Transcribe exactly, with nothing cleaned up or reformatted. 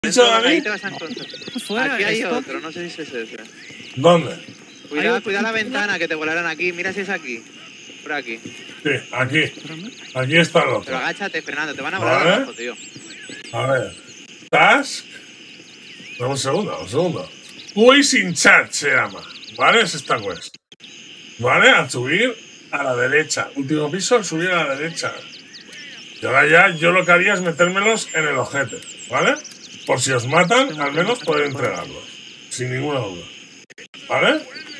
dicho David? Ahí te vas a encontrar. Fuera, Aquí hay esto. otro, no sé si es ese. ¿Dónde? Cuidado, Hay- cuidado la ventana que te volarán aquí. Mira si es aquí. Por aquí. Sí, aquí. Aquí está el Pero otro. agáchate, Fernando, te van a volar Vale. abajo, tío. A ver. Task. Dame un segundo, un segundo. Quiz in chat se llama. ¿Vale? Es esta quest. ¿Vale? A subir a la derecha. Último piso, subir a la derecha. Y ahora ya yo lo que haría es metérmelos en el ojete. ¿Vale? Por si os matan, al menos poder entregarlos. Sin ninguna duda. ¿Vale?